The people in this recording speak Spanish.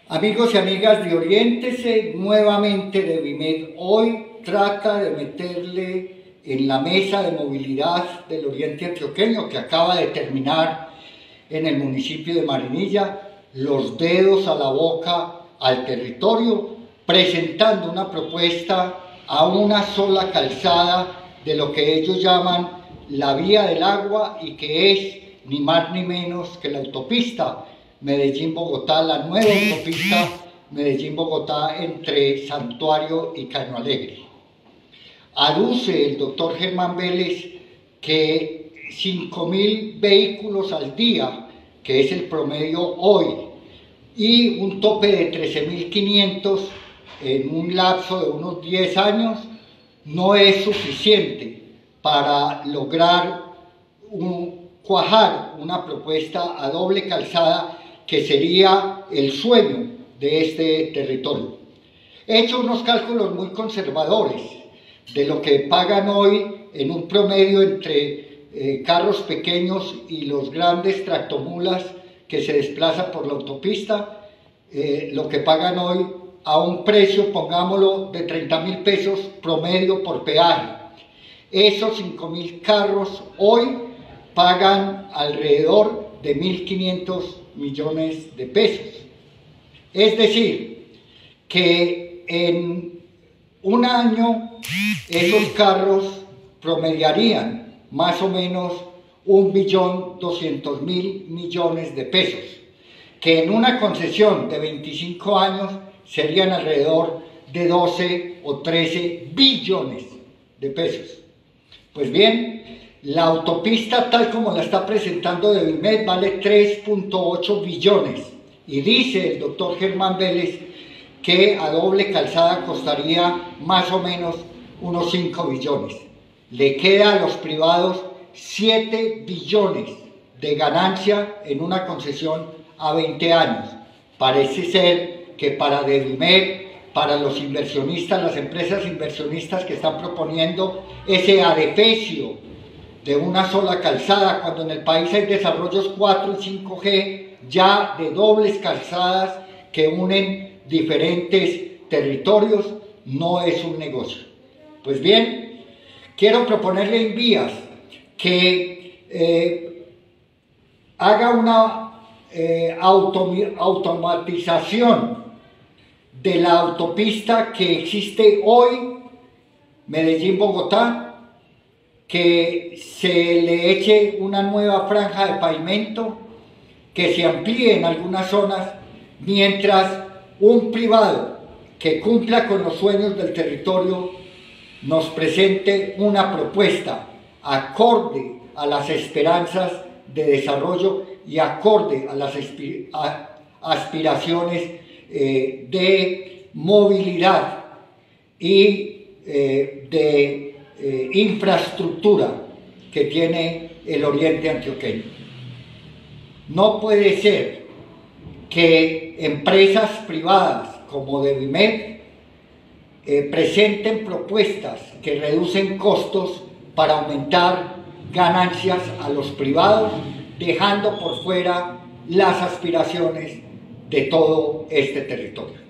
Amigos y amigas de Oriéntese, nuevamente Devimed hoy trata de meterle en la mesa de movilidad del Oriente Antioqueño, que acaba de terminar en el municipio de Marinilla, los dedos a la boca al territorio, presentando una propuesta a una sola calzada de lo que ellos llaman la vía del agua, y que es ni más ni menos que la autopista Medellín-Bogotá, la nueva autopista Medellín-Bogotá entre Santuario y Caño Alegre. Aduce el doctor Germán Vélez que 5.000 vehículos al día, que es el promedio hoy, y un tope de 13.500 en un lapso de unos 10 años, no es suficiente para lograr cuajar una propuesta a doble calzada que sería el sueño de este territorio. He hecho unos cálculos muy conservadores de lo que pagan hoy en un promedio entre carros pequeños y los grandes tractomulas que se desplazan por la autopista, lo que pagan hoy a un precio, pongámoslo, de 30.000 pesos promedio por peaje. Esos 5.000 carros hoy pagan alrededor de 1.500 millones de pesos. Es decir, que en un año esos carros promediarían más o menos 1.200.000 millones de pesos, que en una concesión de 25 años serían alrededor de 12 o 13 billones de pesos. Pues bien, la autopista tal como la está presentando Devimed vale 3.8 billones y dice el doctor Germán Vélez que a doble calzada costaría más o menos unos 5 billones. Le queda a los privados 7 billones de ganancia en una concesión a 20 años. Parece ser que para Devimed, para los inversionistas, las empresas inversionistas que están proponiendo ese adefesio de una sola calzada, cuando en el país hay desarrollos 4 y 5G ya de dobles calzadas que unen diferentes territorios, no es un negocio. Pues bien, quiero proponerle en vías que haga una automatización de la autopista que existe hoy, Medellín-Bogotá, que se le eche una nueva franja de pavimento, que se amplíe en algunas zonas, mientras un privado que cumpla con los sueños del territorio nos presente una propuesta acorde a las esperanzas de desarrollo y acorde a las aspiraciones de movilidad y de infraestructura que tiene el Oriente Antioqueño. No puede ser que empresas privadas como Devimed presenten propuestas que reducen costos para aumentar ganancias a los privados, dejando por fuera las aspiraciones de todo este territorio.